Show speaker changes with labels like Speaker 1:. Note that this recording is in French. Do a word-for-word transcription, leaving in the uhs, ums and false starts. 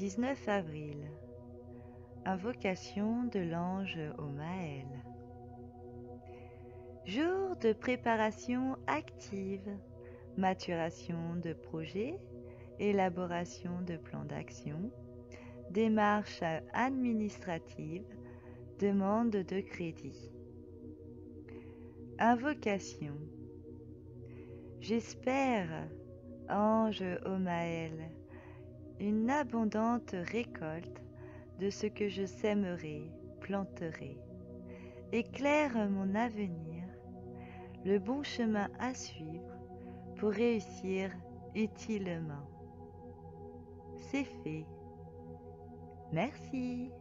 Speaker 1: dix-neuf avril. Invocation de l'ange Omaël. Jour de préparation active, maturation de projets, élaboration de plans d'action, démarche administrative, demande de crédit. Invocation. J'espère, ange Omaël, une abondante récolte de ce que je sèmerai, planterai. Éclaire mon avenir, le bon chemin à suivre pour réussir utilement. C'est fait. Merci.